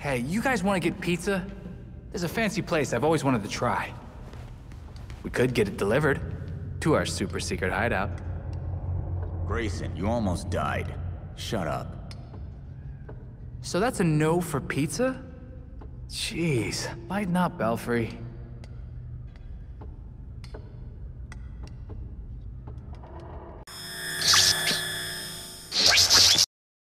Hey, you guys want to get pizza? There's a fancy place I've always wanted to try. We could get it delivered to our super secret hideout. Grayson, you almost died. Shut up. So that's a no for pizza? Jeez, lighten up, Belfry.